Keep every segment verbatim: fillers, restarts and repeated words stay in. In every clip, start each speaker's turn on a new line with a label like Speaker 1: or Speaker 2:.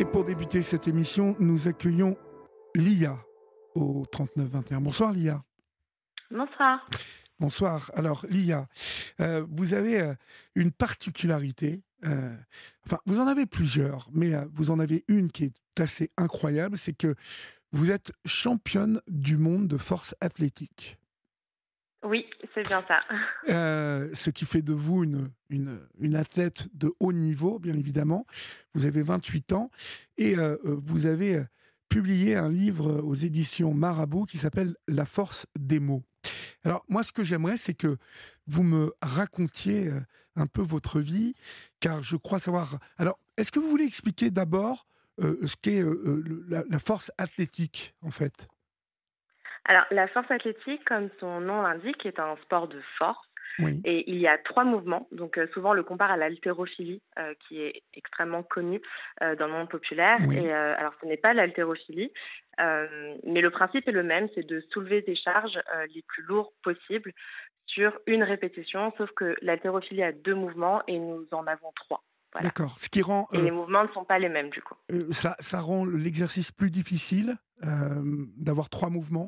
Speaker 1: Et pour débuter cette émission, nous accueillons Lia au trente-neuf vingt et un. Bonsoir Lia.
Speaker 2: Bonsoir.
Speaker 1: Bonsoir. Alors Lia, euh, vous avez euh, une particularité, euh, enfin vous en avez plusieurs, mais euh, vous en avez une qui est assez incroyable, c'est que vous êtes championne du monde de force athlétique.
Speaker 2: Oui, c'est bien ça.
Speaker 1: Euh, ce qui fait de vous une, une, une athlète de haut niveau, bien évidemment. Vous avez vingt-huit ans et euh, vous avez publié un livre aux éditions Marabout qui s'appelle « La force des mots ». Alors, moi, ce que j'aimerais, c'est que vous me racontiez un peu votre vie, car je crois savoir... Alors, est-ce que vous voulez expliquer d'abord euh, ce qu'est euh, la, la force athlétique, en fait ?
Speaker 2: Alors, la force athlétique, comme son nom l'indique, est un sport de force.
Speaker 1: Oui.
Speaker 2: Et il y a trois mouvements. Donc, euh, souvent, on le compare à l'haltérophilie, euh, qui est extrêmement connue euh, dans le monde populaire.
Speaker 1: Oui.
Speaker 2: Et euh, alors, ce n'est pas l'haltérophilie, euh, mais le principe est le même, c'est de soulever des charges euh, les plus lourdes possibles sur une répétition, sauf que l'haltérophilie a deux mouvements et nous en avons trois. Voilà.
Speaker 1: D'accord. Ce qui rend...
Speaker 2: Et
Speaker 1: euh,
Speaker 2: les mouvements ne sont pas les mêmes, du coup.
Speaker 1: euh, ça, ça rend l'exercice plus difficile euh, d'avoir trois mouvements.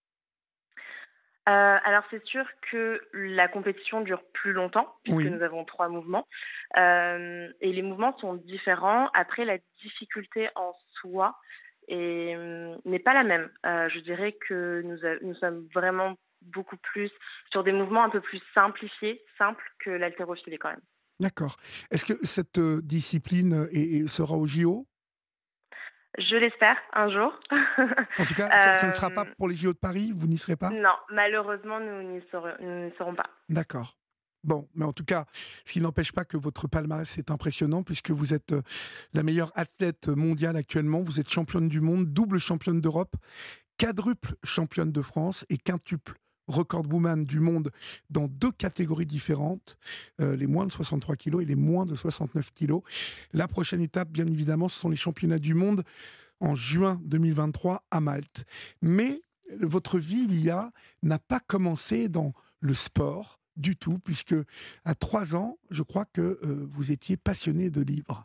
Speaker 2: Euh, alors c'est sûr que la compétition dure plus longtemps puisque
Speaker 1: Oui.
Speaker 2: nous avons trois mouvements euh, et les mouvements sont différents. Après la difficulté en soi est, n'est pas la même. Euh, je dirais que nous, a, nous sommes vraiment beaucoup plus sur des mouvements un peu plus simplifiés, simples que l'haltérophilie quand même.
Speaker 1: D'accord. Est-ce que cette euh, discipline est, est- sera au J O ?
Speaker 2: Je l'espère un jour.
Speaker 1: En tout cas, ça, ça ne sera pas
Speaker 2: euh,
Speaker 1: pour les J O de Paris, vous n'y serez pas ?
Speaker 2: non, malheureusement nous n'y serons, nous n'y serons pas.
Speaker 1: D'accord. Bon, mais en tout cas, ce qui n'empêche pas que votre palmarès est impressionnant, puisque vous êtes euh, la meilleure athlète mondiale actuellement, vous êtes championne du monde, double championne d'Europe, quadruple championne de France et quintuple recordwoman du monde dans deux catégories différentes, euh, les moins de soixante-trois kilos et les moins de soixante-neuf kilos. La prochaine étape, bien évidemment, ce sont les championnats du monde en juin deux mille vingt-trois à Malte. Mais votre vie, Lia, n'a pas commencé dans le sport du tout, puisque à trois ans, je crois que euh, vous étiez passionnée de livres.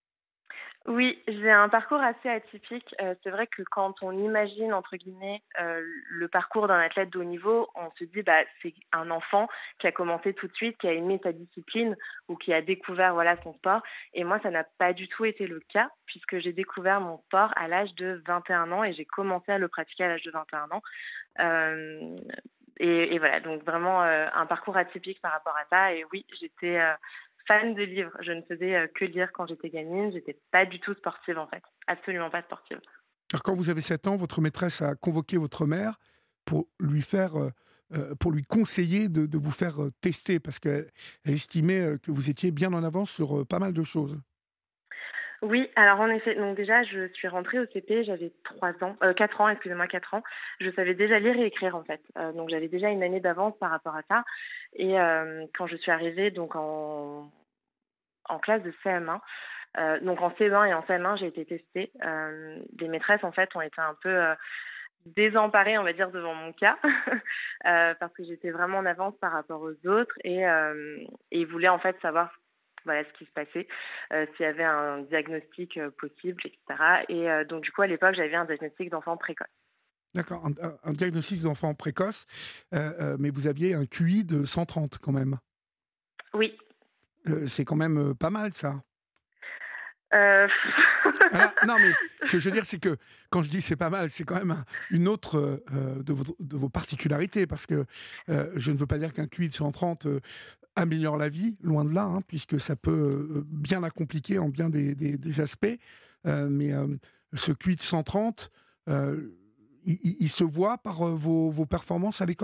Speaker 2: Oui, j'ai un parcours assez atypique. Euh, c'est vrai que quand on imagine, entre guillemets, euh, le parcours d'un athlète de haut niveau, on se dit bah c'est un enfant qui a commencé tout de suite, qui a aimé sa discipline ou qui a découvert voilà son sport. Et moi, ça n'a pas du tout été le cas puisque j'ai découvert mon sport à l'âge de vingt et un ans et j'ai commencé à le pratiquer à l'âge de vingt et un ans. Euh, et, et voilà, donc vraiment euh, un parcours atypique par rapport à ça. Et oui, j'étais euh, fan de livres. Je ne faisais euh, que lire quand j'étais gamine. J'étais pas du tout sportive en fait. Absolument pas sportive.
Speaker 1: Alors, quand vous avez sept ans, votre maîtresse a convoqué votre mère pour lui faire, euh, euh, pour lui conseiller de, de vous faire euh, tester, parce qu'elle elle estimait euh, que vous étiez bien en avance sur euh, pas mal de choses.
Speaker 2: Oui, alors en effet, donc déjà je suis rentrée au C P, j'avais trois ans, euh, quatre ans, excusez-moi, quatre ans. Je savais déjà lire et écrire en fait. Euh, donc j'avais déjà une année d'avance par rapport à ça. Et euh, quand je suis arrivée donc en, en classe de C M un, euh, donc en C E un et en C M un, j'ai été testée. Euh, les maîtresses en fait ont été un peu euh, désemparée, on va dire, devant mon cas, euh, parce que j'étais vraiment en avance par rapport aux autres et, euh, et ils voulaient en fait savoir voilà ce qui se passait, euh, s'il y avait un diagnostic euh, possible, et cetera. Et euh, donc du coup à l'époque j'avais un diagnostic d'enfant précoce.
Speaker 1: D'accord, un, un- un diagnostic d'enfant précoce, euh, euh, mais vous aviez un Q I de cent trente quand même.
Speaker 2: Oui.
Speaker 1: Euh, c'est quand même euh, pas mal ça.
Speaker 2: Euh...
Speaker 1: Alors, non, mais ce que je veux dire, c'est que quand je dis c'est pas mal, c'est quand même un- une autre euh, euh, de, vos, de vos particularités, parce que euh, je ne veux pas dire qu'un Q I de cent trente euh, améliore la vie, loin de là, hein, puisque ça peut euh, bien la compliquer en bien des, des- des aspects. Euh, mais euh, ce Q I de cent trente, euh, il, il- il se voit par euh, vos, vos performances à l'école ?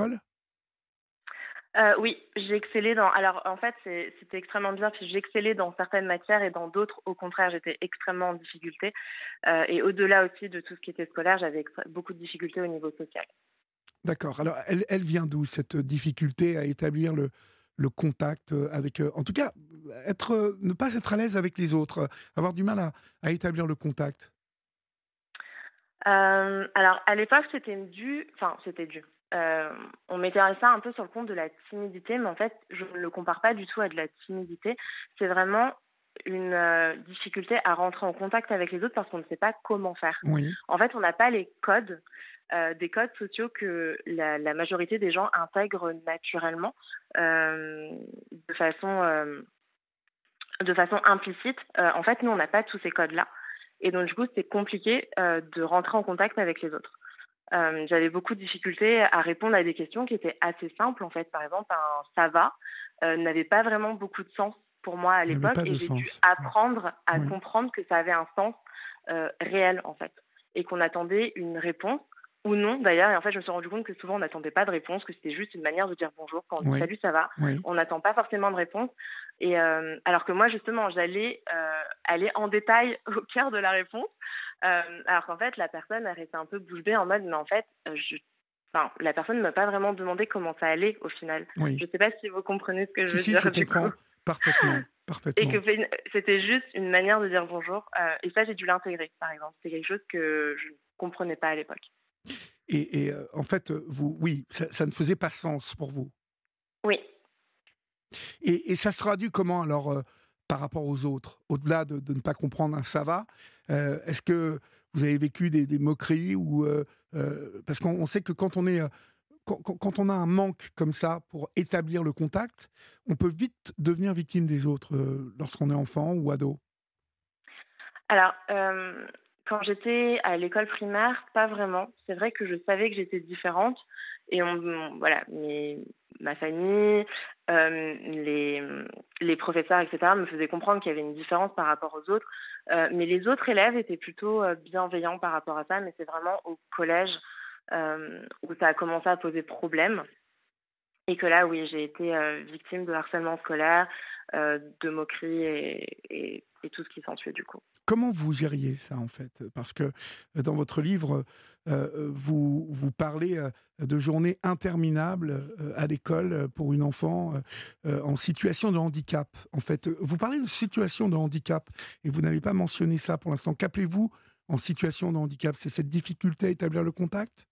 Speaker 2: Euh, oui, j'ai excellé dans. Alors, en fait, c'est- c'était extrêmement bien. Puis j'ai excellé dans certaines matières et dans d'autres, au contraire, j'étais extrêmement en difficulté. Euh, et au-delà aussi de tout ce qui était scolaire, j'avais extra- beaucoup de difficultés au niveau social.
Speaker 1: D'accord. Alors, elle, elle vient d'où, cette difficulté à établir le, le contact euh, avec... euh, en tout cas, être, euh, ne pas être à l'aise avec les autres, euh, avoir du mal à, à établir le contact.
Speaker 2: Euh, alors, à l'époque, c'était dû. Enfin, c'était dû. Euh, on mettait ça un peu sur le compte de la timidité, mais en fait, je ne le compare pas du tout à de la timidité. C'est vraiment une euh, difficulté à rentrer en contact avec les autres parce qu'on ne sait pas comment faire.
Speaker 1: Oui,
Speaker 2: En fait, on n'a pas les codes, euh, des codes sociaux que la, la majorité des gens intègrent naturellement, euh, de façon, euh, de façon implicite. Euh, en fait, nous, on n'a pas tous ces codes-là. Et donc, du coup, c'est compliqué euh, de rentrer en contact avec les autres. Euh, j'avais beaucoup de difficultés à répondre à des questions qui étaient assez simples, en fait. Par exemple, un ça va euh, n'avait pas vraiment beaucoup de sens pour moi à
Speaker 1: il n'avait
Speaker 2: l'époque
Speaker 1: pas
Speaker 2: et
Speaker 1: de
Speaker 2: j'ai dû
Speaker 1: sens.
Speaker 2: apprendre à
Speaker 1: Oui,
Speaker 2: comprendre que ça avait un sens euh, réel, en fait, et qu'on attendait une réponse ou non, d'ailleurs. Et en fait, je me suis rendu compte que souvent, on n'attendait pas de réponse, que c'était juste une manière de dire bonjour. Quand on dit
Speaker 1: oui,
Speaker 2: salut, ça va,
Speaker 1: oui.
Speaker 2: on n'attend pas forcément de réponse. Et euh, alors que moi, justement, j'allais euh, aller en détail au cœur de la réponse. Euh, alors qu'en fait, la personne, elle restait un peu bouche bée en mode, mais en fait, euh, je... enfin, la personne ne m'a pas vraiment demandé comment ça allait au final.
Speaker 1: Oui.
Speaker 2: Je ne sais pas si vous comprenez ce que je
Speaker 1: Si,
Speaker 2: veux
Speaker 1: si, je
Speaker 2: dire du coup.
Speaker 1: comprends parfaitement,
Speaker 2: Et
Speaker 1: parfaitement.
Speaker 2: que fait une- c'était juste une manière de dire bonjour. Euh, et ça, j'ai dû l'intégrer, par exemple. C'est quelque chose que je ne comprenais pas à l'époque.
Speaker 1: Et, et, euh, en fait, euh, vous, oui, ça, ça ne faisait pas sens pour vous.
Speaker 2: Oui.
Speaker 1: Et, et ça se traduit comment alors euh, par rapport aux autres, au-delà de, de ne pas comprendre un ça va, euh, est-ce que vous avez vécu des, des moqueries ou euh, euh, parce qu'on on sait que quand on est euh, quand, quand- quand on a un manque comme ça pour établir le contact, on peut vite devenir victime des autres euh, lorsqu'on est enfant ou ado.
Speaker 2: Alors, euh, quand j'étais à l'école primaire, pas vraiment. C'est vrai que je savais que j'étais différente. Et on, on- voilà, mes- ma famille, euh, les, les professeurs, et cetera, me faisaient comprendre qu'il y avait une différence par rapport aux autres. Euh, mais les autres élèves étaient plutôt euh, bienveillants par rapport à ça. Mais c'est vraiment au collège euh, où ça a commencé à poser problème. Et que là, oui, j'ai été euh, victime de harcèlement scolaire, euh, de moqueries et, et, et tout ce qui s'ensuit du coup.
Speaker 1: Comment vous gériez ça en fait? Parce que euh, dans votre livre, euh, vous, vous parlez euh, de journées interminables euh, à l'école euh, pour une enfant euh, euh, en situation de handicap. En fait, Euh, vous parlez de situation de handicap et vous n'avez pas mentionné ça pour l'instant. Qu'appelez-vous en situation de handicap? C'est cette difficulté à établir le contact?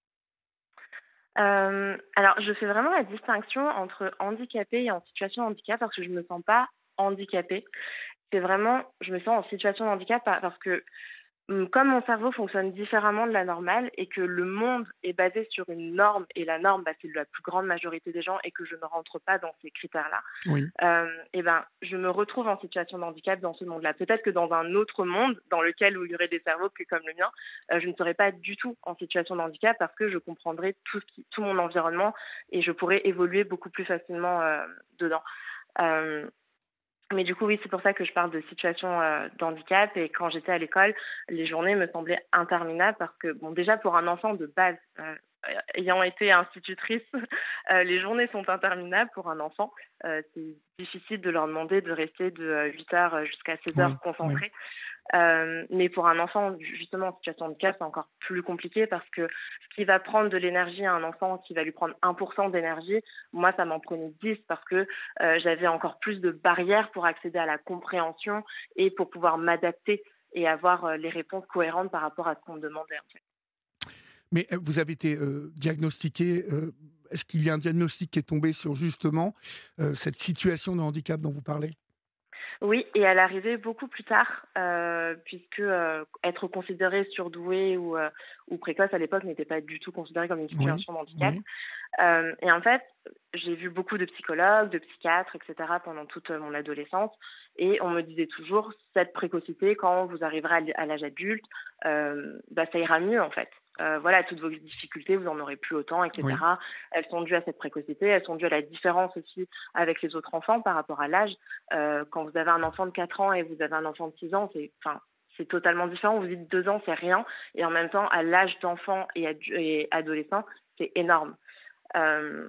Speaker 2: Euh, alors, je fais vraiment la distinction entre handicapé et en situation de handicap parce que je me sens pas handicapée. C'est vraiment, je me sens en situation de handicap pa- parce que Hum, comme mon cerveau fonctionne différemment de la normale et que le monde est basé sur une norme et la norme, bah, c'est la plus grande majorité des gens et que je ne rentre pas dans ces critères-là,
Speaker 1: Oui.
Speaker 2: euh, et ben, je me retrouve en situation de handicap dans ce monde-là. Peut-être que dans un autre monde, dans lequel où il y aurait des cerveaux que comme le mien, euh, je ne serais pas du tout en situation de handicap parce que je comprendrais tout, ce qui, tout mon environnement et je pourrais évoluer beaucoup plus facilement euh, dedans. Euh, mais du coup, oui, c'est pour ça que je parle de situation euh, d'handicap. Et quand j'étais à l'école, les journées me semblaient interminables parce que, bon, déjà pour un enfant de base, euh, ayant été institutrice, euh, les journées sont interminables pour un enfant. Euh, c'est difficile de leur demander de rester de euh, huit heures jusqu'à seize
Speaker 1: Oui,
Speaker 2: heures
Speaker 1: oui.
Speaker 2: concentrés. Euh, mais pour un enfant, justement, en situation de handicap, c'est encore plus compliqué parce que ce qui va prendre de l'énergie à un enfant, qui va lui prendre un pour cent d'énergie, moi, ça m'en prenait dix parce que euh, j'avais encore plus de barrières pour accéder à la compréhension et pour pouvoir m'adapter et avoir euh, les réponses cohérentes par rapport à ce qu'on me demandait, en fait.
Speaker 1: Mais euh, vous avez été euh, diagnostiqué. euh, Est-ce qu'il y a un diagnostic qui est tombé sur justement euh, cette situation de handicap dont vous parlez?
Speaker 2: Oui, et elle arrivait beaucoup plus tard, euh, puisque euh, être considérée surdouée ou, euh, ou précoce à l'époque n'était pas du tout considéré comme une
Speaker 1: Oui,
Speaker 2: situation de handicap.
Speaker 1: oui,
Speaker 2: Euh, et en fait, j'ai vu beaucoup de psychologues, de psychiatres, et cetera pendant toute mon adolescence. Et on me disait toujours, cette précocité, quand vous arriverez à l- à l'âge adulte, euh, bah, ça ira mieux en fait. Euh, voilà, toutes vos difficultés, vous en aurez plus autant,
Speaker 1: oui.
Speaker 2: et cetera. Elles sont dues à cette précocité, elles sont dues à la différence aussi avec les autres enfants par rapport à l'âge. Euh, quand vous avez un enfant de quatre ans et vous avez un enfant de six ans, c'est, enfin, c'est totalement différent. Vous dites deux ans, c'est rien. Et en même temps, à l'âge d'enfant et, adu- et adolescent, c'est énorme. Euh,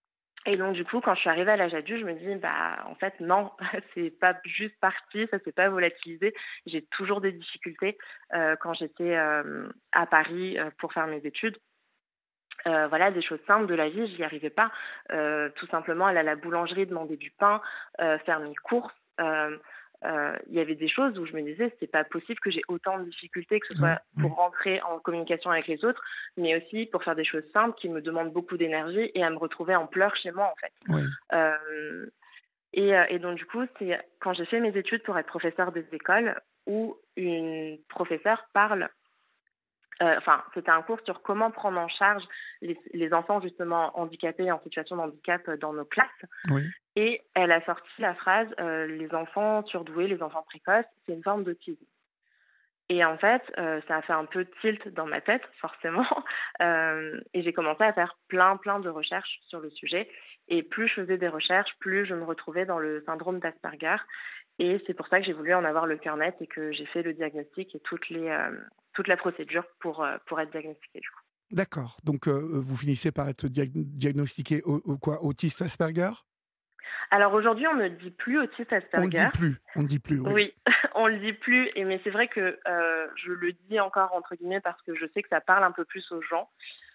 Speaker 2: et donc, du coup, quand je suis arrivée à l'âge adulte, je me dis, bah, en fait, non, c'est pas juste parti, ça s'est pas volatilisé. J'ai toujours des difficultés euh, quand j'étais euh, à Paris euh, pour faire mes études. Euh, voilà, des choses simples de la vie, j'y arrivais pas. Euh, tout simplement, aller à la boulangerie, demander du pain, euh, faire mes courses. Euh, euh, il y avait des choses où je me disais, c'est pas possible que j'ai autant de difficultés, que ce
Speaker 1: Oui,
Speaker 2: soit
Speaker 1: oui,
Speaker 2: pour rentrer en communication avec les autres, mais aussi pour faire des choses simples qui me demandent beaucoup d'énergie et à me retrouver en pleurs chez moi, en fait.
Speaker 1: oui.
Speaker 2: Euh, Et, euh, et donc, du coup, c'est quand j'ai fait mes études pour être professeur des écoles où une professeure parle, euh, enfin, c'était un cours sur comment prendre en charge les, les enfants justement handicapés et en situation de handicap dans nos classes.
Speaker 1: Oui.
Speaker 2: Et elle a sorti la phrase euh, les enfants surdoués, les enfants précoces, c'est une forme d'autisme. Et en fait, euh, ça a fait un peu tilt dans ma tête, forcément. Euh, et j'ai commencé à faire plein, plein de recherches sur le sujet. Et plus je faisais des recherches, plus je me retrouvais dans le syndrome d'Asperger. Et c'est pour ça que j'ai voulu en avoir le cœur net et que j'ai fait le diagnostic et toutes les, euh, toute la procédure pour, euh, pour être diagnostiquée, du coup.
Speaker 1: D'accord. Donc, euh, vous finissez par être diag- diagnostiqué au, au quoi, autiste Asperger?
Speaker 2: Alors aujourd'hui, on ne dit plus autiste
Speaker 1: On ne dit
Speaker 2: Asperger.
Speaker 1: plus. On ne dit plus, oui.
Speaker 2: Oui, on le dit plus. Et mais c'est vrai que euh, je le dis encore entre guillemets parce que je sais que ça parle un peu plus aux gens.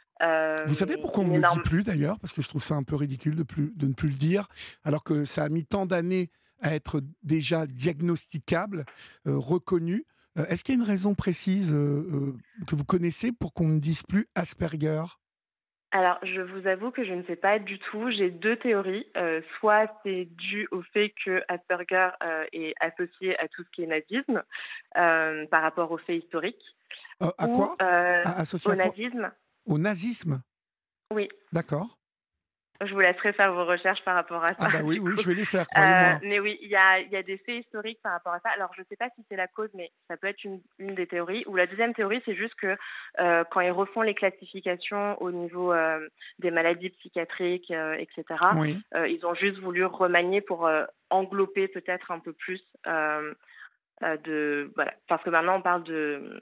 Speaker 1: Vous savez
Speaker 2: Euh,
Speaker 1: pourquoi on ne
Speaker 2: mais
Speaker 1: le dit
Speaker 2: norm-
Speaker 1: plus d'ailleurs? Parce que je trouve ça un peu ridicule de, plus, de ne plus le dire, alors que ça a mis tant d'années à être déjà diagnosticable, euh, reconnu. Euh, Est-ce qu'il y a une raison précise euh, euh, que vous connaissez pour qu'on ne dise plus Asperger?
Speaker 2: Alors, je vous avoue que je ne sais pas du tout. J'ai deux théories. Euh, soit c'est dû au fait que Asperger euh, est associé à tout ce qui est nazisme euh, par rapport aux faits historiques,
Speaker 1: Euh, à
Speaker 2: ou
Speaker 1: quoi?
Speaker 2: euh,
Speaker 1: À- Associé
Speaker 2: au
Speaker 1: à quoi?
Speaker 2: nazisme.
Speaker 1: Au nazisme?
Speaker 2: Oui,
Speaker 1: D'accord.
Speaker 2: je vous laisserai faire vos recherches par rapport à
Speaker 1: Ah
Speaker 2: ça,
Speaker 1: bah oui,
Speaker 2: du
Speaker 1: oui,
Speaker 2: coup.
Speaker 1: je vais les faire,
Speaker 2: Euh,
Speaker 1: croyez-moi.
Speaker 2: mais oui, il y a, il y a des faits historiques par rapport à ça. Alors, je ne sais pas si c'est la cause, mais ça peut être une, une des théories. Ou la deuxième théorie, c'est juste que euh, quand ils refont les classifications au niveau euh, des maladies psychiatriques, euh, et cetera,
Speaker 1: Oui.
Speaker 2: euh, ils ont juste voulu remanier pour euh, englober peut-être un peu plus euh, euh, de... Voilà. Parce que maintenant, on parle de...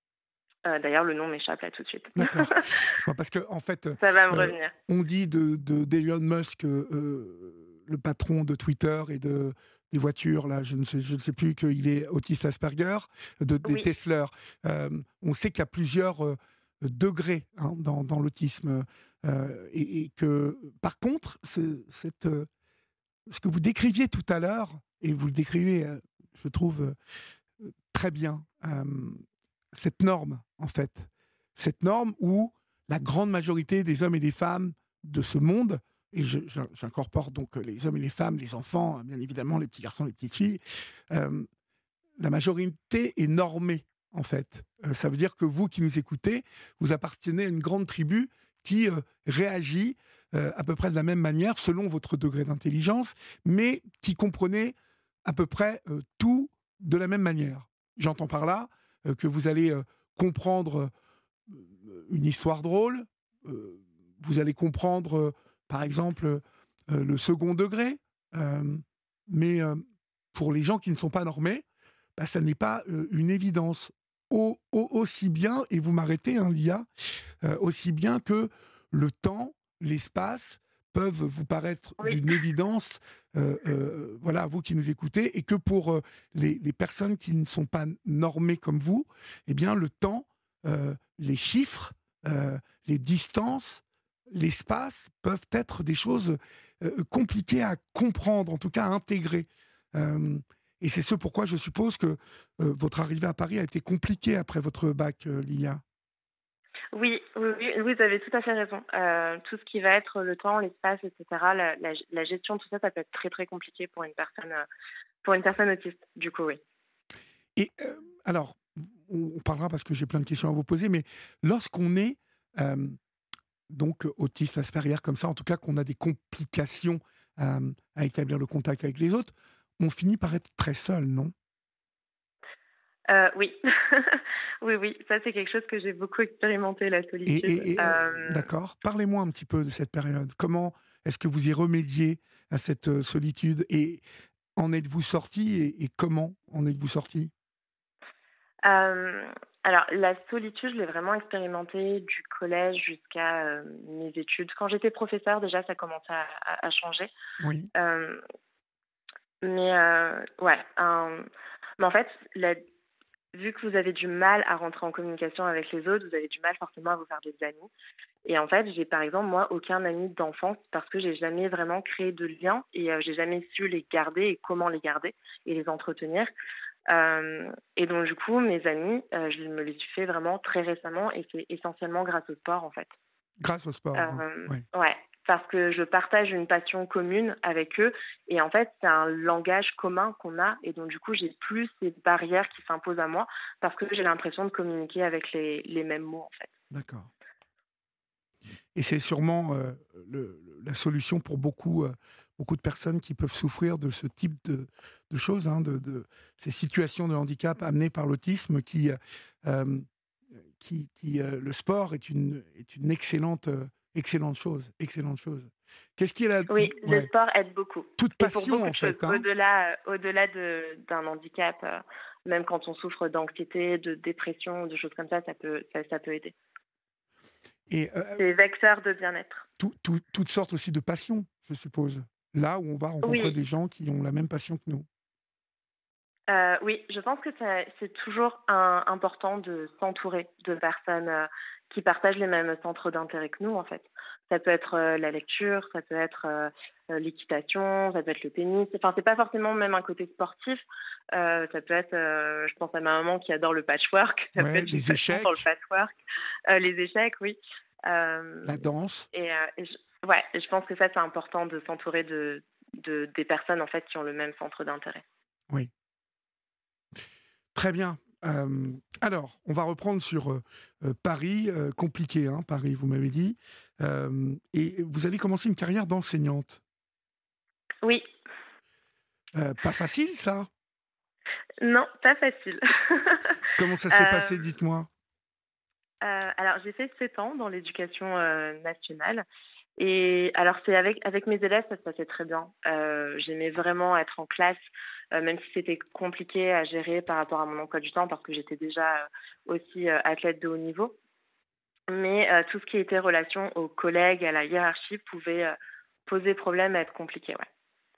Speaker 2: euh, D'ailleurs, le nom m'échappe là tout de suite.
Speaker 1: D'accord. Bon, parce que en fait,
Speaker 2: Ça va me
Speaker 1: euh,
Speaker 2: revenir.
Speaker 1: on dit de de- d'Elon Musk, euh, le patron de Twitter et de des voitures, là, je ne sais, je ne sais plus, qu'il est autiste Asperger, de, des
Speaker 2: Oui,
Speaker 1: Tesla. Euh, on sait qu'il y a plusieurs euh, degrés hein, dans, dans l'autisme. Euh, et, et que, par contre, ce, cette, euh, ce que vous décriviez tout à l'heure, et vous le décrivez, euh, je trouve, euh, très bien, euh, cette norme, en fait. Cette norme où la grande majorité des hommes et des femmes de ce monde, et je- j'in- j'incorpore donc les hommes et les femmes, les enfants, bien évidemment, les petits garçons, les petites filles, euh, la majorité est normée, en fait. Euh, ça veut dire que vous qui nous écoutez, vous appartenez à une grande tribu qui euh, réagit euh, à peu près de la même manière, selon votre degré d'intelligence, mais qui comprenez à peu près euh, tout de la même manière. J'entends par là euh, que vous allez euh, comprendre euh, une histoire drôle, euh, vous allez comprendre, euh, par exemple, euh, le second degré, euh, mais euh, pour les gens qui ne sont pas normés, bah, ça n'est pas euh, une évidence. Au, au- aussi bien, et vous m'arrêtez, hein, Lia, euh, aussi bien que le temps, l'espace peuvent vous paraître
Speaker 2: oui.
Speaker 1: d'une évidence, euh, euh, voilà, vous qui nous écoutez, et que pour euh, les, les personnes qui ne sont pas normées comme vous, eh bien, le temps, euh, les chiffres, euh, les distances, l'espace peuvent être des choses euh, compliquées à comprendre, en tout cas à intégrer. Euh, et c'est ce pourquoi je suppose que euh, votre arrivée à Paris a été compliquée après votre bac, euh, Lia.
Speaker 2: Oui, oui, oui, vous avez tout à fait raison. Euh, tout ce qui va être le temps, l'espace, et cetera, la, la, la gestion de tout ça, ça peut être très très compliqué pour une personne, euh, pour une personne autiste. Du coup, oui.
Speaker 1: Et euh, alors, on, on parlera parce que j'ai plein de questions à vous poser, mais lorsqu'on est euh, donc autiste, Asperger comme ça, en tout cas qu'on a des complications euh, à établir le contact avec les autres, on finit par être très seul, non?
Speaker 2: Euh, oui, oui, oui. Ça, c'est quelque chose que j'ai beaucoup expérimenté, la
Speaker 1: Et,
Speaker 2: solitude.
Speaker 1: et- et, euh,
Speaker 2: Euh,
Speaker 1: d'accord, parlez-moi un petit peu de cette période. Comment est-ce que vous y remédiez à cette euh, solitude et en êtes-vous sorti et, et comment en êtes-vous sorti?
Speaker 2: euh, alors, la solitude, je l'ai vraiment expérimentée du collège jusqu'à euh, mes études. Quand j'étais professeure, déjà, ça commençait à, à- à changer.
Speaker 1: Oui,
Speaker 2: Euh, mais euh, ouais, un- mais en fait, la vu que vous avez du mal à rentrer en communication avec les autres, vous avez du mal forcément à vous faire des amis. Et en fait, j'ai par exemple, moi, aucun ami d'enfance parce que j'ai jamais vraiment créé de liens et euh, j'ai jamais su les garder et comment les garder et les entretenir. Euh, et donc, du coup, mes amis, euh, je me les suis fait vraiment très récemment et c'est essentiellement grâce au sport, en fait.
Speaker 1: grâce au sport, hein.
Speaker 2: Euh,
Speaker 1: Oui.
Speaker 2: ouais. parce que je partage une passion commune avec eux. Et en fait, c'est un langage commun qu'on a. Et donc, du coup, j'ai plus ces barrières qui s'imposent à moi parce que j'ai l'impression de communiquer avec les, les mêmes mots, en fait.
Speaker 1: D'accord. Et c'est sûrement euh, le- la solution pour beaucoup, euh, beaucoup de personnes qui peuvent souffrir de ce type de, de choses, hein, de, de ces situations de handicap amenées par l'autisme, qui, euh, euh, qui, qui euh, le sport est une, est une excellente, euh, excellente chose, excellente chose. Qu'est-ce qui est la,
Speaker 2: Oui, le
Speaker 1: ouais,
Speaker 2: sport aide beaucoup.
Speaker 1: toute
Speaker 2: Et pour
Speaker 1: passion
Speaker 2: beaucoup
Speaker 1: en
Speaker 2: de choses,
Speaker 1: fait, hein.
Speaker 2: au-delà, euh, au-delà de, d'un handicap, euh, même quand on souffre d'anxiété, de dépression, de choses comme ça, ça peut, ça, ça peut aider.
Speaker 1: Et euh,
Speaker 2: C'est vecteur de bien-être.
Speaker 1: tout- tout- toutes sortes aussi de passions, je suppose. Là où on va rencontrer
Speaker 2: Oui,
Speaker 1: des gens qui ont la même passion que nous.
Speaker 2: euh, oui, je pense que ça- c'est toujours un- important de s'entourer de personnes euh, qui partagent les mêmes centres d'intérêt que nous, en fait. Ça peut être euh, la lecture, ça peut être euh, euh, l'équitation, ça peut être le tennis. Enfin, c'est pas forcément même un côté sportif. Euh, ça peut être, euh, je pense à ma maman qui adore le patchwork. Ça peut
Speaker 1: Ouais,
Speaker 2: être une
Speaker 1: les
Speaker 2: passion pour le
Speaker 1: échecs,
Speaker 2: patchwork. Euh, les échecs, oui. Euh,
Speaker 1: la danse.
Speaker 2: et, euh, et je, ouais, je pense que ça, c'est important de s'entourer de, de des personnes en fait qui ont le même centre d'intérêt.
Speaker 1: Oui. Très bien. Euh, alors, on va reprendre sur euh, euh, Paris, euh, compliqué, hein, Paris, vous m'avez dit. Euh, et vous allez commencer une carrière d'enseignante.
Speaker 2: Oui,
Speaker 1: Euh, pas facile, ça.
Speaker 2: non, pas facile.
Speaker 1: Comment ça s'est
Speaker 2: Euh,
Speaker 1: passé, dites-moi.
Speaker 2: euh, alors, j'ai fait sept ans dans l'éducation euh, nationale. Et alors, c'est avec, avec mes élèves, ça se passait très bien. Euh, j'aimais vraiment être en classe, euh, même si c'était compliqué à gérer par rapport à mon emploi du temps, parce que j'étais déjà euh, aussi euh, athlète de haut niveau. Mais euh, tout ce qui était relation aux collègues, à la hiérarchie, pouvait euh, poser problème et être compliqué, ouais.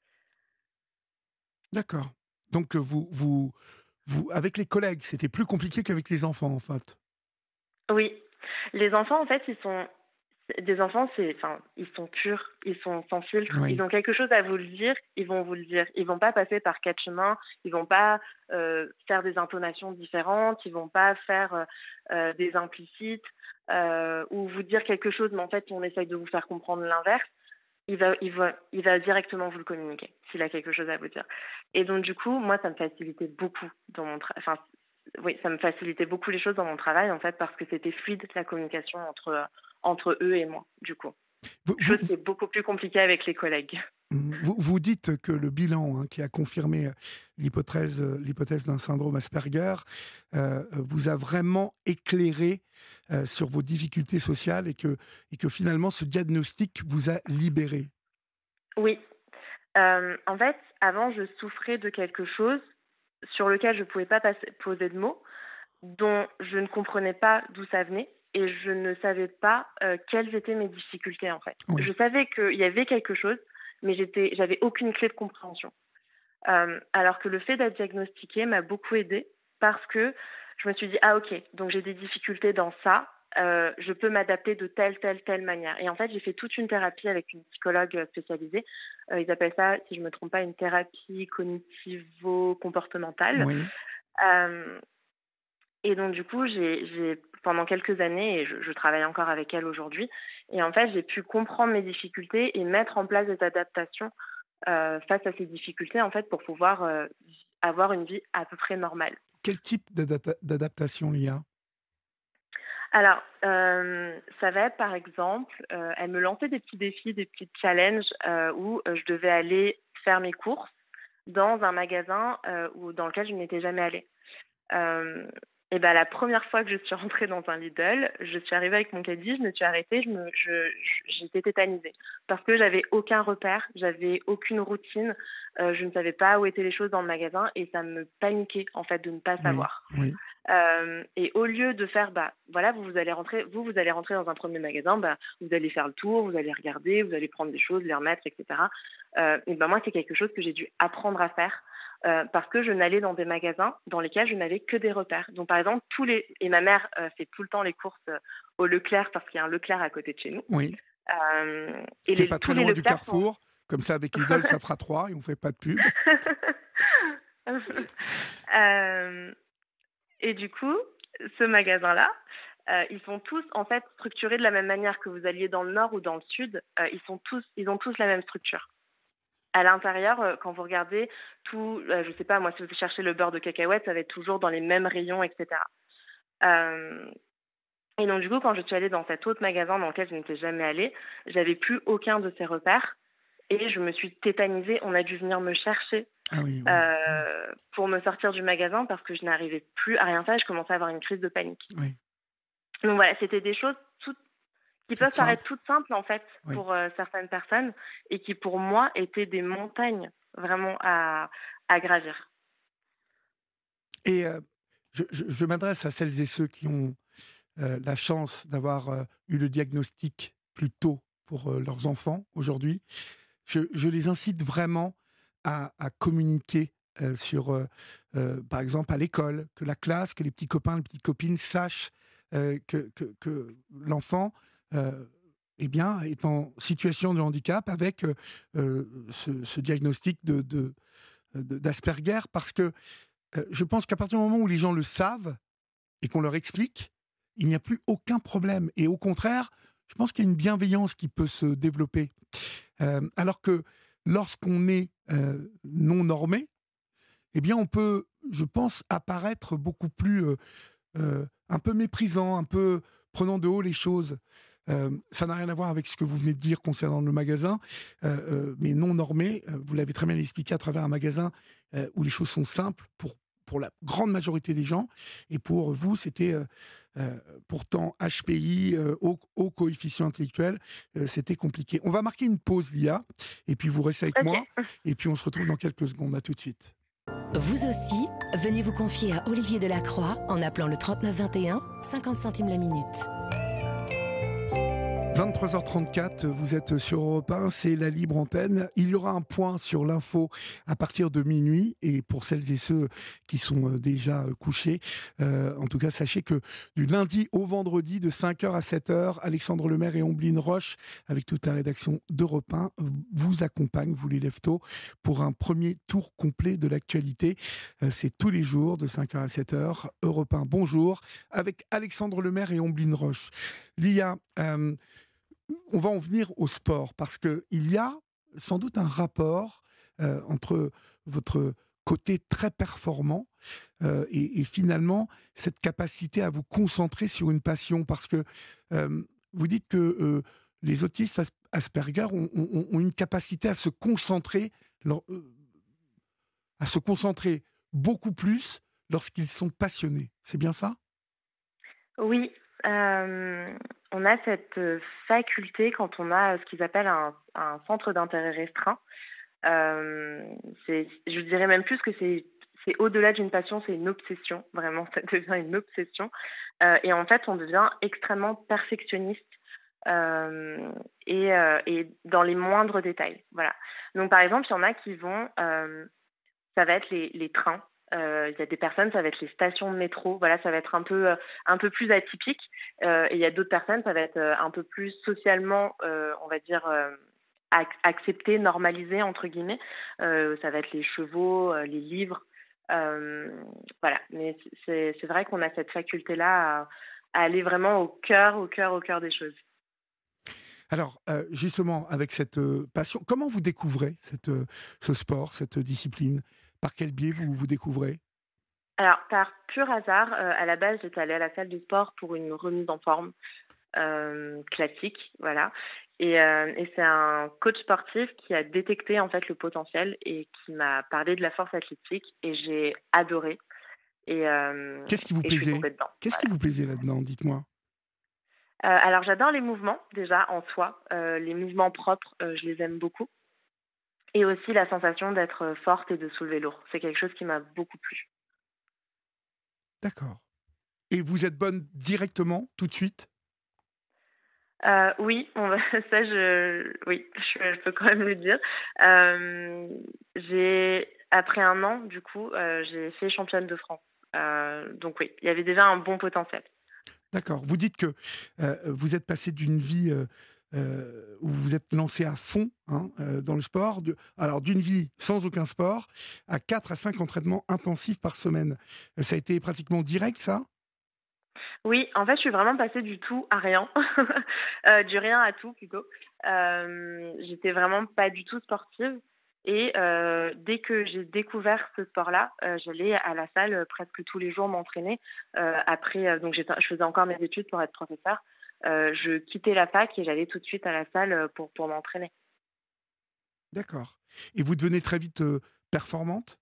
Speaker 1: D'accord. Donc, euh, vous, vous, vous, avec les collègues, c'était plus compliqué qu'avec les enfants, en fait.
Speaker 2: Oui, les enfants, en fait, ils sont des enfants, c'est, enfin, ils sont purs, ils sont sans filtre, ils
Speaker 1: Oui.
Speaker 2: ont quelque chose à vous le dire, ils vont vous le dire. Ils vont pas passer par quatre chemins, ils vont pas euh, faire des intonations différentes, ils vont pas faire euh, euh, des implicites euh, ou vous dire quelque chose, mais en fait, on essaye de vous faire comprendre l'inverse. Il va, il va, il va directement vous le communiquer s'il a quelque chose à vous dire. Et donc du coup, moi, ça me facilitait beaucoup dans mon travail. Enfin, oui, ça me facilitait beaucoup les choses dans mon travail en fait parce que c'était fluide la communication entre euh, entre eux et moi. Du coup,
Speaker 1: Vous,
Speaker 2: chose
Speaker 1: vous,
Speaker 2: qui est beaucoup plus compliquée avec les collègues.
Speaker 1: Mhm. Vous, vous dites que le bilan, hein, qui a confirmé euh, l'hypothèse, euh, l'hypothèse d'un syndrome Asperger, euh, vous a vraiment éclairé euh, sur vos difficultés sociales et que, et que finalement ce diagnostic vous a libéré.
Speaker 2: Oui, euh, en fait, avant, je souffrais de quelque chose sur lequel je ne pouvais pas passer, poser de mots, dont je ne comprenais pas d'où ça venait et je ne savais pas euh, quelles étaient mes difficultés en fait.
Speaker 1: Oui,
Speaker 2: Je savais qu'il y avait quelque chose, mais j'étais, j'avais aucune clé de compréhension. Euh, alors que le fait d'être diagnostiquée m'a beaucoup aidée parce que je me suis dit, ah ok, donc j'ai des difficultés dans ça, euh, je peux m'adapter de telle, telle, telle manière. Et en fait, j'ai fait toute une thérapie avec une psychologue spécialisée. Euh, ils appellent ça, si je ne me trompe pas, une thérapie cognitivo-comportementale.
Speaker 1: oui.
Speaker 2: Euh, et donc, du coup, j'ai, j'ai pendant quelques années, et je, je travaille encore avec elle aujourd'hui, et en fait, j'ai pu comprendre mes difficultés et mettre en place des adaptations euh, face à ces difficultés, en fait, pour pouvoir euh, avoir une vie à peu près normale.
Speaker 1: Quel type d'adapta- d'adaptation il y a?
Speaker 2: Alors, euh, ça va être, par exemple, euh, elle me lançait des petits défis, des petits challenges euh, où euh, je devais aller faire mes courses dans un magasin euh, où, dans lequel je n'étais jamais allée. Euh, et ben la première fois que je suis rentrée dans un Lidl, je suis arrivée avec mon caddie, je me suis arrêtée, je me, je, je- j'étais tétanisée parce que j'avais aucun repère, j'avais aucune routine, euh, je ne savais pas où étaient les choses dans le magasin et ça me paniquait en fait de ne pas
Speaker 1: Oui,
Speaker 2: savoir.
Speaker 1: oui,
Speaker 2: Euh, et au lieu de faire, bah voilà, vous, vous allez rentrer, vous vous allez rentrer dans un premier magasin, bah vous allez faire le tour, vous allez regarder, vous allez prendre des choses, les remettre, et cetera. Euh, et ben moi c'est quelque chose que j'ai dû apprendre à faire euh, parce que je n'allais dans des magasins dans lesquels je n'avais que des repères. Donc par exemple tous les et ma mère euh, fait tout le temps les courses euh, au Leclerc parce qu'il y a un Leclerc à côté de chez nous.
Speaker 1: oui.
Speaker 2: Euh, et
Speaker 1: Qui est
Speaker 2: les,
Speaker 1: pas
Speaker 2: tous
Speaker 1: très
Speaker 2: les
Speaker 1: loin du
Speaker 2: Leclerc sont
Speaker 1: Carrefour. Comme ça, avec Lidl, ça fera trois et on fait pas de pub.
Speaker 2: euh, et du coup, ce magasin-là, Euh, ils sont tous en fait structurés de la même manière que vous alliez dans le nord ou dans le sud. Euh, ils sont tous, ils ont tous la même structure. À l'intérieur, euh, quand vous regardez tout, euh, je sais pas, moi, si vous cherchez le beurre de cacahuète, ça va être toujours dans les mêmes rayons, et cetera. Euh, et donc, du coup, quand je suis allée dans cet autre magasin dans lequel je n'étais jamais allée, j'avais plus aucun de ces repères et je me suis tétanisée. On a dû venir me chercher
Speaker 1: Ah oui, oui, oui.
Speaker 2: euh, pour me sortir du magasin parce que je n'arrivais plus à rien faire. Je commençais à avoir une crise de panique.
Speaker 1: Oui.
Speaker 2: Donc voilà, c'était des choses toutes qui
Speaker 1: Toute
Speaker 2: peuvent paraître
Speaker 1: simple.
Speaker 2: toutes simples en fait
Speaker 1: Oui.
Speaker 2: pour euh, certaines personnes et qui pour moi étaient des montagnes vraiment à, à gravir.
Speaker 1: Et euh, je, je, je m'adresse à celles et ceux qui ont euh, la chance d'avoir euh, eu le diagnostic plus tôt pour euh, leurs enfants aujourd'hui. Je, je les incite vraiment à, à communiquer euh, sur, euh, euh, par exemple, à l'école, que la classe, que les petits copains, les petites copines sachent euh, que, que, que l'enfant euh, eh bien, est en situation de handicap avec euh, euh, ce, ce diagnostic de, de, de- d'Asperger, parce que euh, je pense qu'à partir du moment où les gens le savent et qu'on leur explique, il n'y a plus aucun problème. Et au contraire, je pense qu'il y a une bienveillance qui peut se développer. Euh, alors que lorsqu'on est euh, non normé, eh bien, on peut, je pense, apparaître beaucoup plus euh, euh, un peu méprisant, un peu prenant de haut les choses. Euh, ça n'a rien à voir avec ce que vous venez de dire concernant le magasin, euh, euh, mais non normé. Euh, vous l'avez très bien expliqué à travers un magasin euh, où les choses sont simples pour, pour la grande majorité des gens. Et pour vous, c'était euh, euh, pourtant H P I, euh, haut, haut coefficient intellectuel. Euh, c'était compliqué. On va marquer une pause, Lia, et puis vous restez avec moi.
Speaker 2: Ok.
Speaker 1: Et puis on se retrouve dans quelques secondes. À tout de suite.
Speaker 3: Vous aussi, venez vous confier à Olivier Delacroix en appelant le trente-neuf vingt et un, cinquante centimes la minute.
Speaker 1: vingt-trois heures trente-quatre, vous êtes sur Europe un, c'est la libre antenne. Il y aura un point sur l'info à partir de minuit. Et pour celles et ceux qui sont déjà couchés, euh, en tout cas, sachez que du lundi au vendredi, de cinq heures à sept heures, Alexandre Lemaire et Omblin Roche, avec toute la rédaction d'Europe un, vous accompagnent, vous les lève tôt, pour un premier tour complet de l'actualité. Euh, c'est tous les jours, de cinq heures à sept heures. Europe un, bonjour, avec Alexandre Lemaire et Omblin Roche. Lia, euh, on va en venir au sport, parce qu'il y a sans doute un rapport euh, entre votre côté très performant euh, et, et finalement cette capacité à vous concentrer sur une passion, parce que euh, vous dites que euh, les autistes As- Asperger ont, ont- ont une capacité à se concentrer, leur- euh, à se concentrer beaucoup plus lorsqu'ils sont passionnés. C'est bien ça?
Speaker 2: Oui, euh, on a cette euh, faculté quand on a euh, ce qu'ils appellent un, un centre d'intérêt restreint. Euh, c'est, je dirais même plus que c'est, c'est au-delà d'une passion, c'est une obsession. Vraiment, ça devient une obsession. Euh, et en fait, on devient extrêmement perfectionniste euh, et, euh, et dans les moindres détails. Voilà. Donc, par exemple, il y en a qui vont, euh, ça va être les, les trains. Euh, Il y a des personnes, ça va être les stations de métro. Voilà, ça va être un peu, euh, un peu plus atypique. Euh, et il y a d'autres personnes, ça va être euh, un peu plus socialement, euh, on va dire, euh, ac- accepté, normalisé, entre guillemets. Euh, ça va être les chevaux, euh, les livres. Euh, voilà, mais c'est, c'est vrai qu'on a cette faculté-là à, à aller vraiment au cœur, au cœur, au cœur des choses.
Speaker 1: Alors, euh, justement, avec cette euh, passion, comment vous découvrez cette, euh, ce sport, cette discipline? Par quel biais vous vous découvrez?
Speaker 2: Alors, par pur hasard, euh, à la base, j'étais allée à la salle de sport pour une remise en forme. euh, classique, voilà. Et, euh, et c'est un coach sportif qui a détecté en fait le potentiel et qui m'a parlé de la force athlétique et j'ai adoré et, euh,
Speaker 1: Qu'est-ce qui vous
Speaker 2: et je suis
Speaker 1: plaisait?
Speaker 2: tombée dedans.
Speaker 1: Qu'est-ce qui
Speaker 2: Voilà.
Speaker 1: vous plaisait là-dedans? Dites-moi.
Speaker 2: Euh, alors j'adore les mouvements déjà en soi, euh, les mouvements propres, euh, je les aime beaucoup et aussi la sensation d'être forte et de soulever lourd. C'est quelque chose qui m'a beaucoup plu.
Speaker 1: D'accord. Et vous êtes bonne directement, tout de suite?
Speaker 2: Euh, oui, on va, ça je, oui, je, je peux quand même le dire. Euh, j'ai après un an, du coup, euh, j'ai fait championne de France. Euh, donc oui, il y avait déjà un bon potentiel.
Speaker 1: D'accord. Vous dites que euh, vous êtes passé d'une vie euh, euh, où vous êtes lancé à fond, hein, euh, dans le sport, de- alors d'une vie sans aucun sport, à quatre à cinq entraînements intensifs par semaine. Euh, Ça a été pratiquement direct, ça?
Speaker 2: Oui, en fait, je suis vraiment passée du tout à rien, heu, du rien à tout plutôt. Hem, j'étais vraiment pas du tout sportive et heu, dès que j'ai découvert ce sport-là, heu, j'allais à la salle, heu, presque tous les jours m'entraîner. Heu, après, heu, donc j'étais je faisais encore mes études pour être professeure. Heu, je quittais la fac et j'allais tout de suite à la salle, heu, pour pour m'entraîner.
Speaker 1: D'accord. Et vous devenez très vite, heu, performante?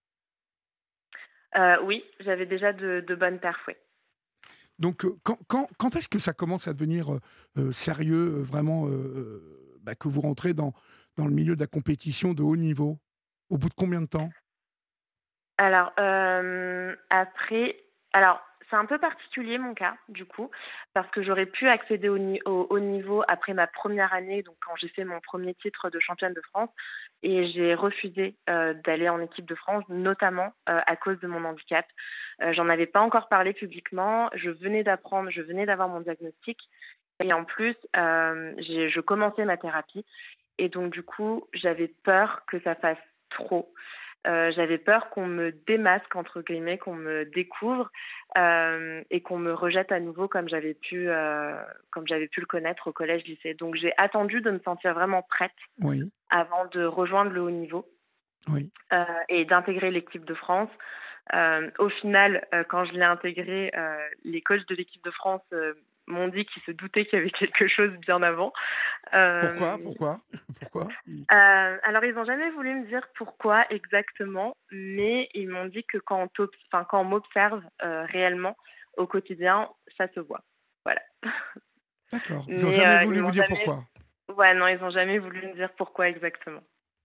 Speaker 2: Heu, oui, j'avais déjà de de bonnes perfs, oui.
Speaker 1: Donc, heu, quand quand quand est-ce que ça commence à devenir, heu heu, sérieux, heu, vraiment, heu heu, bah, que vous rentrez dans dans le milieu de la compétition de haut niveau? Au bout de combien de temps?
Speaker 2: Alors, hem, après alors c'est un peu particulier mon cas, du coup, parce que j'aurais pu accéder au ni au haut niveau après ma première année, donc quand j'ai fait mon premier titre de championne de France et j'ai refusé, heu, d'aller en équipe de France, notamment, heu, à cause de mon handicap. Heu, j'en avais pas encore parlé publiquement, je venais d'apprendre, je venais d'avoir mon diagnostic et en plus, hem, j'ai je commençais ma thérapie et donc du coup, j'avais peur que ça fasse trop. Heu, j'avais peur qu'on me «démasque» entre guillemets, qu'on me découvre, hem et qu'on me rejette à nouveau comme j'avais pu, heu, comme j'avais pu le connaître au collège, lycée. Donc j'ai attendu de me sentir vraiment prête
Speaker 1: Oui,
Speaker 2: avant de rejoindre le haut niveau,
Speaker 1: oui.
Speaker 2: heu et d'intégrer l'équipe de France. Hem, au final, heu, quand je l'ai intégré, heu, les coachs de l'équipe de France, heu, m'ont dit qu'ils se doutaient qu'il y avait quelque chose bien avant.
Speaker 1: Pourquoi?
Speaker 2: Hem
Speaker 1: Pourquoi? Pourquoi? I
Speaker 2: Heu, alors ils ont jamais voulu me dire pourquoi exactement, mais ils m'ont dit que quand on t'obs enfin quand on m'observe, heu, réellement au quotidien, ça se voit. Voilà.
Speaker 1: D'accord. Ils ont
Speaker 2: Mais,
Speaker 1: jamais
Speaker 2: heu, ils
Speaker 1: voulu vous
Speaker 2: m'ont
Speaker 1: dire
Speaker 2: jamais
Speaker 1: pourquoi?
Speaker 2: ouais, non, ils ont jamais voulu me dire pourquoi exactement.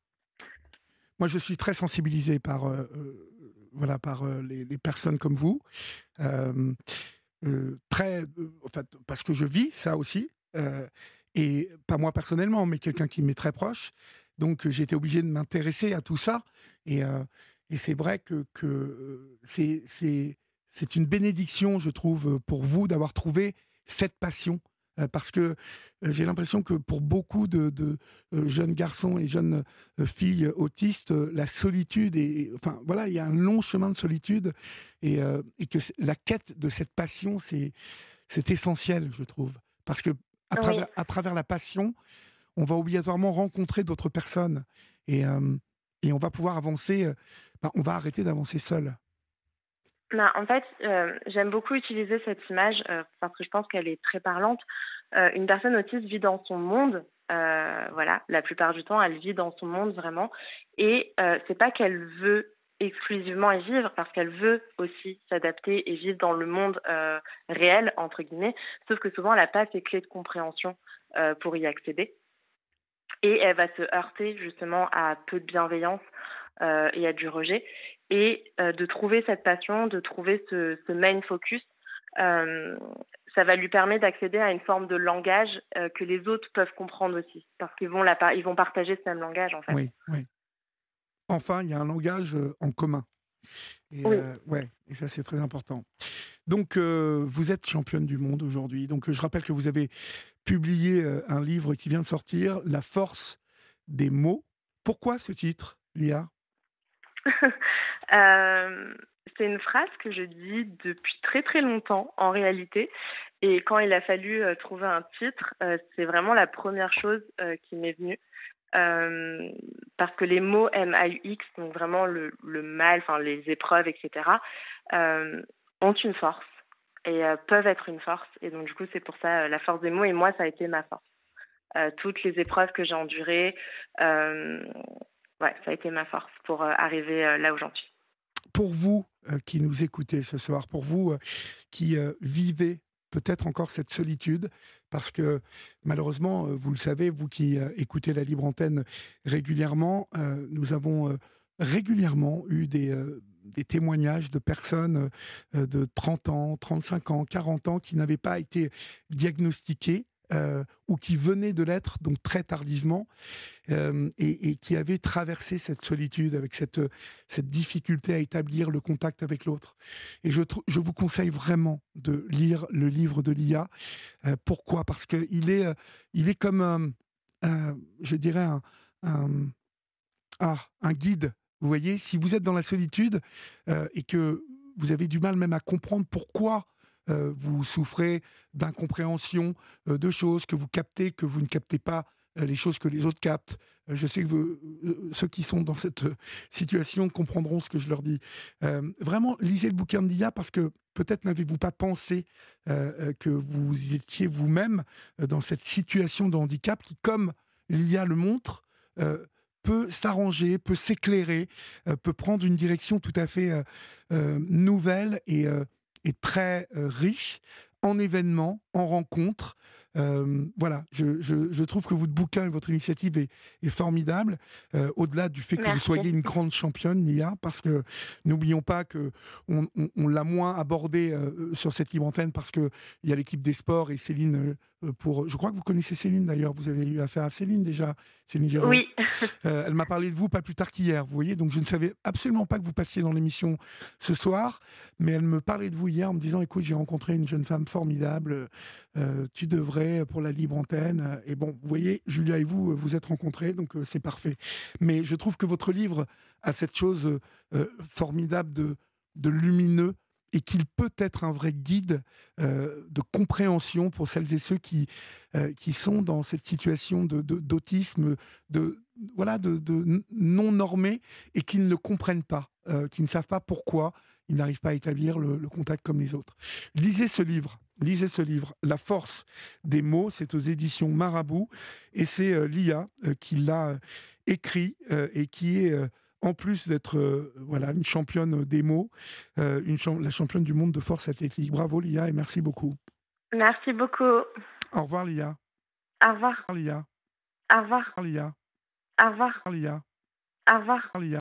Speaker 1: Moi, je suis très sensibilisé par, heu heu, voilà, par, heu, les les personnes comme vous. Hem, heu, très, heu, en fait, parce que je vis ça aussi, heu et pas moi personnellement, mais quelqu'un qui m'est très proche. Donc, heu, j'ai été obligé de m'intéresser à tout ça et heu et c'est vrai que que, heu, c'est c'est c'est une bénédiction, je trouve, heu, pour vous d'avoir trouvé cette passion. Heu, parce que, heu, j'ai l'impression que pour beaucoup de de, heu, jeunes garçons et jeunes, heu, filles autistes, heu, la solitude est enfin, voilà, il y a un long chemin de solitude et heu et que c la quête de cette passion, c'est c'est essentiel, je trouve. Parce que à
Speaker 2: Oui.
Speaker 1: travers à travers la passion, on va obligatoirement rencontrer d'autres personnes et hem et on va pouvoir avancer, heu, bah, on va arrêter d'avancer seul.
Speaker 2: Ben, en fait, heu, j'aime beaucoup utiliser cette image, heu, parce que je pense qu'elle est très parlante. Heu, une personne autiste vit dans son monde, heu, voilà, la plupart du temps, elle vit dans son monde vraiment et heu, c'est pas qu'elle veut exclusivement y vivre parce qu'elle veut aussi s'adapter et vivre dans le monde, heu, «réel» entre guillemets, sauf que souvent elle a pas ces clés de compréhension, heu, pour y accéder et elle va se heurter justement à peu de bienveillance, heu et à du rejet et heu, de trouver cette passion, de trouver ce ce main focus, hem, ça va lui permettre d'accéder à une forme de langage, heu, que les autres peuvent comprendre aussi. Parce qu'ils vont la par ils vont partager ce même langage, en fait.
Speaker 1: Oui, oui. Enfin, il y a un langage, heu, en commun et
Speaker 2: Oui.
Speaker 1: heu, ouais et ça, c'est très important. Donc, heu, vous êtes championne du monde aujourd'hui. Donc, heu, je rappelle que vous avez publié, heu, un livre qui vient de sortir, «La force des mots». Pourquoi ce titre, Lia?
Speaker 2: Hem, c'est une phrase que je dis depuis très, très longtemps, en réalité et quand il a fallu, heu, trouver un titre, heu, c'est vraiment la première chose, heu, qui m'est venue. Hem, parce que les mots M A U X, donc vraiment le le mal, enfin les épreuves et cetera, hem, ont une force et heu, peuvent être une force et donc du coup, c'est pour ça, heu, la force des mots et moi, ça a été ma force. Heu, toutes les épreuves que j'ai endurées, hem, ouais, ça a été ma force pour, heu, arriver, heu, là où j'en suis.
Speaker 1: Pour vous, heu, qui nous écoutez ce soir, pour vous, heu, qui, heu, vivez peut-être encore cette solitude, parce que malheureusement, heu, vous le savez, vous qui, heu, écoutez la libre antenne régulièrement, heu, nous avons, heu, régulièrement eu des, heu, des témoignages de personnes, heu de trente ans, trente-cinq ans, quarante ans qui n'avaient pas été diagnostiquées, heu, ou qui venaient de l'être, donc très tardivement hem et et qui avait traversé cette solitude avec cette, heu, cette difficulté à établir le contact avec l'autre et je trou je vous conseille vraiment de lire le livre de Lia. Heu, pourquoi? Parce qu'il est, heu, il est comme, hem, heu, je dirais un un ah, un guide. Vous voyez? Si vous êtes dans la solitude, heu et que vous avez du mal même à comprendre pourquoi, euh, vous souffrez d'incompréhension euh, de choses, que vous captez, que vous ne captez pas euh, les choses que les autres captent. Euh, je sais que vous- euh, ceux qui sont dans cette euh, situation comprendront ce que je leur dis. Euh, vraiment, lisez le bouquin de Lia parce que peut-être n'avez-vous pas pensé euh, euh, que vous étiez vous-même euh, dans cette situation de handicap qui, comme Lia le montre, euh, peut s'arranger, peut s'éclairer, euh, peut prendre une direction tout à fait euh, euh, nouvelle et, euh, et très euh, riche en événements, en rencontres. Euh, voilà, je, je- je trouve que votre bouquin et votre initiative est, est formidable, euh, au-delà du fait que vous
Speaker 2: Merci.
Speaker 1: soyez une grande championne, Nia, parce que n'oublions pas que on, on- on l'a moins abordé euh, sur cette libre antenne parce que il y a l'équipe des sports et Céline. euh, pour, je crois que vous connaissez Céline d'ailleurs. Vous avez eu affaire à Céline déjà, Céline Géraud.
Speaker 2: Oui.
Speaker 1: Euh, elle m'a parlé de vous pas plus tard qu'hier, vous voyez. Donc je ne savais absolument pas que vous passiez dans l'émission ce soir, mais elle me parlait de vous hier en me disant, écoute, j'ai rencontré une jeune femme formidable, euh, tu devrais pour la libre antenne. Et bon, vous voyez, Julia et vous, euh, vous êtes rencontrés, donc euh, c'est parfait. Mais je trouve que votre livre a cette chose euh, euh, formidable de, de lumineux et qu'il peut être un vrai guide euh, de compréhension pour celles et ceux qui, euh, qui sont dans cette situation de, de- d'autisme, de, voilà, de, de non normés et qui ne le comprennent pas, euh, qui ne savent pas pourquoi ils n'arrivent pas à établir le, le contact comme les autres. Lisez ce livre, lisez ce livre, La force des mots, c'est aux éditions Marabout et c'est euh, Lia euh, qui l'a euh, écrit euh, et qui est, euh, en plus d'être euh, voilà, une championne des mots, euh, une cham- la championne du monde de force athlétique. Bravo Lia et merci beaucoup.
Speaker 2: Merci beaucoup.
Speaker 1: Au revoir Lia.
Speaker 2: Au revoir.
Speaker 1: Au revoir Lia.
Speaker 2: Au revoir.
Speaker 1: Au revoir Lia.
Speaker 2: Au revoir.
Speaker 1: Au revoir Lia.
Speaker 2: Au revoir.
Speaker 1: Au revoir Lia.